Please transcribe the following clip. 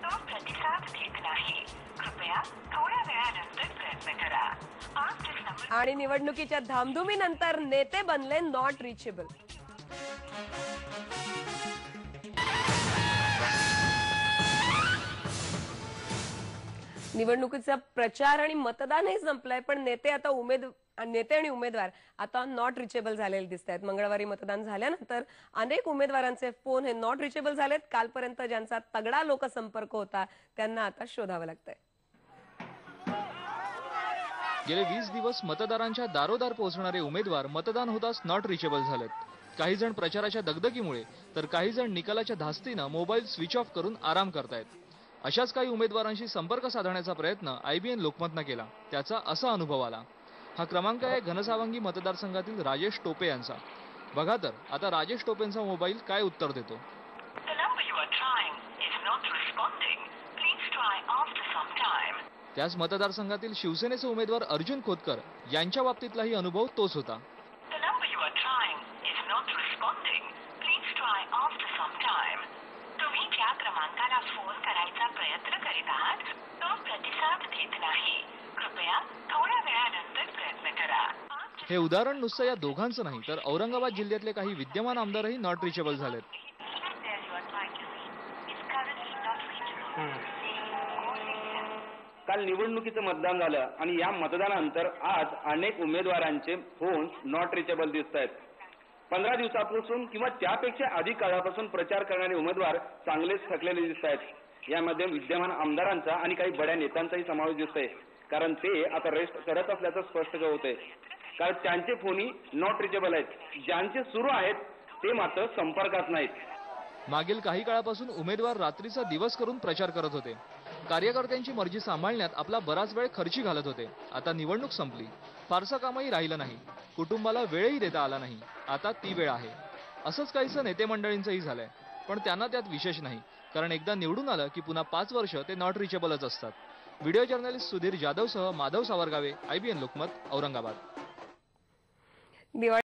तो प्रतिसाद देत नाही. कृपया थोड्या वेळानंतर प्रयत्न करा. आप जिस नंबर आणि निवडणुकीच्या धामधुमीनंतर नेते बनले नॉट रिचेबल. निवडणुकीचा प्रचार आणि मतदानही संपलंय, पण नेते आणि उमेदवार आता नॉट रिचेबल झालेले दिसत आहेत. मंगळवारी मतदान झाल्यानंतर अनेक उमेदवारांचे फोन हे नॉट रिचेबल झालेत. कालपर्यंत ज्यांचा तगडा लोकसंपर्क होता त्यांना आता शोधावं लागतंय. गेले 20 दिवस मतदारांच्या दारोदार पोहोचणारे उमेदवार मतदान होताच नॉट रिचेबल झालेत. काही जण प्रचाराच्या दगदगीमुळे तर काही जण निकालाच्या धास्तीनं मोबाईल स्विच ऑफ करून आराम करतायत. अशाच काही उमेदवारांशी संपर्क साधण्याचा प्रयत्न IBN लोकमतनं केला. त्याचा असा अनुभव आला. हा क्रमांक आहे घनसावंगी मतदारसंघातील राजेश टोपे यांचा. बघा तर आता राजेश टोपेंचा मोबाईल काय उत्तर देतो. त्याच मतदारसंघातील शिवसेनेचे उमेदवार अर्जुन खोतकर यांच्या बाबतीतलाही अनुभव तोच होता. तुम्ही ज्या क्रमांकाला फोन करायचा प्रयत्न करीत आहात तो प्रतिसाद देत नाही. कृपया थोड्या वेळानंतर प्रयत्न करा. हे उदाहरण नुसतं या दोघांचं नाही तर औरंगाबाद जिल्ह्यातले काही विद्यमान आमदारही नॉट रिचेबल झालेत. काल निवडणुकीचं मतदान झालं आणि या मतदानानंतर आज अनेक उमेदवारांचे फोन नॉट रिचेबल दिसत आहेत. 15 दिवसापासून किंवा त्यापेक्षा अधिक काळापासून प्रचार करणारे उमेदवार चांगलेच थकलेले दिसत आहेत. यामध्ये विद्यमान आमदारांचा आणि काही बड्या नेत्यांचाही समावेश दिसतोय. कारण ते आता रेस्ट करत असल्याचं स्पष्ट होतंय. कारण त्यांचे फोनही नॉट रिचेबल आहेत. ज्यांचे सुरू आहेत ते मात्र संपर्कात नाहीत. मागील काही काळापासून उमेदवार रात्रीचा दिवस करून प्रचार करत होते. कार्यकर्त्यांची मर्जी सांभाळण्यात आपला बराच वेळ खर्ची घालत होते. आता निवडणूक संपली, फारसं कामही राहिलं नाही, कुटुंबाला वेळही देता आला नाही. आता ती वेळ आहे. असंच काहीसं नेते मंडळींचंही झालंय. पण त्यांना त्यात विशेष नाही, कारण एकदा निवडून आलं की पुन्हा 5 वर्ष ते नॉट रिचेबलच असतात. व्हिडिओ जर्नलिस्ट सुधीर जाधवसह माधव सावरगावे, IBN लोकमत, औरंगाबाद.